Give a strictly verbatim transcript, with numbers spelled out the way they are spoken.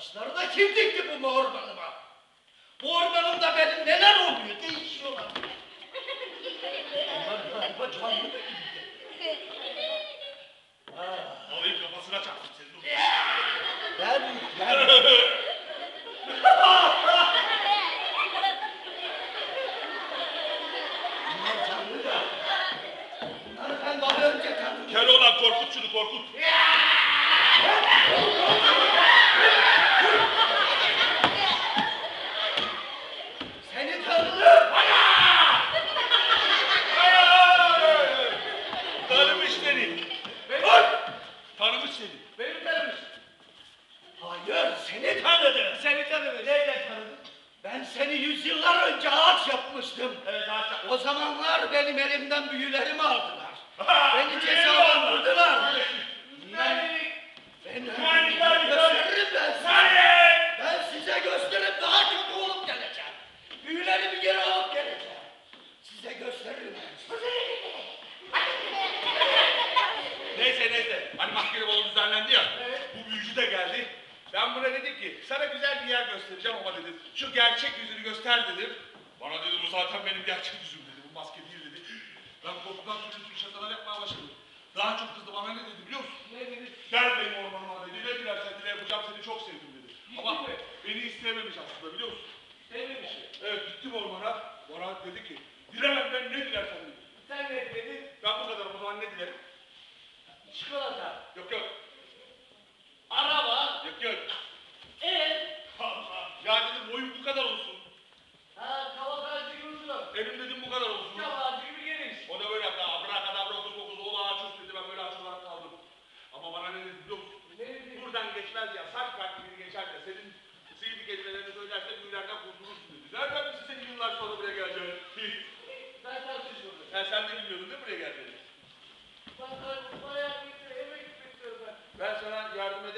taşları da kim dikti bu ormanıma? Bu ormanımda benim neler oluyor? Değişiyorlar. Onlar galiba canlı da gitti. Alayım kafasına çarptım seni. Dur. Gel, gel. Bunlar canlı da. Bunları ben daha önce tanıdım. Keloğlan korkut şunu korkut. Seni tanıdım. Tanımış seni. Dur! Tanımış seni. Beni tanımış. Hayır, seni tanıdı. Seni tanımış. Nereden tanıdın? Ben seni yüzyıllar önce ağaç yapmıştım. Evet ağaç yapmış. O zamanlar benim elimden büyülerimi aldılar. Beni cezalandırdılar. Ben, ben gösteririm ben size. Ben size gösterip daha kötü olup geleceğim. Büyülerimi geri alıp geleceğim. Size gösteririm ben. Neyse neyse. Hani mahkeme bolu düzenlendi ya. Evet. Bu büyücü de geldi. Ben buna dedim ki sana güzel bir yer göstereceğim ama dedim. Şu gerçek yüzünü göster dedim. Bana dedi bu zaten benim gerçek yüzüm dedi. Bu maske değil dedi. Ben korkudan türlü türlü şakalar yapmaya başladım. Daha çok kızdı bana ne dedi biliyor musun? Ne dedi? Gel benim ormanıma dedi. Ne dilersen dile yapacağım seni çok sevdim dedi. Ama beni isteyememiş aslında biliyor musun? Sevmemiş. Evet gittim ormana. Bana dedi ki dile benden ne dilersen dedi. Sen ne dedin? Ben bu kadarım o zaman ne dilerim? Çikolata. Yok yok. Araba. Yok yok. Ev. Allah. Ya dedim boyum bu kadar olsun. Ha, kavak ağacı gibi uzun. Elim dedim bu kadar olsun. Cam ağacı gibi geniş. O da böyle yaptı. Abrakadabra okuz okuz oğlu ağaç üst dedi. Ben böyle ağaç olarak kaldım. Ama bana ne dedi biliyor musun? Ne dedi? Buradan geçmez ya. Saç farklı biri geçer de senin sihirli kelimelerini söylerse büyülerden kurtulursun dedi. Nereden bilsin senin yıllar sonra buraya geleceğini? Ben tartışıyorum. Ya sen de bilmiyordun değil mi buraya geldiğini? Ben bayağı bir eve gitmek istiyorum ben. Ben sana yardım ederim.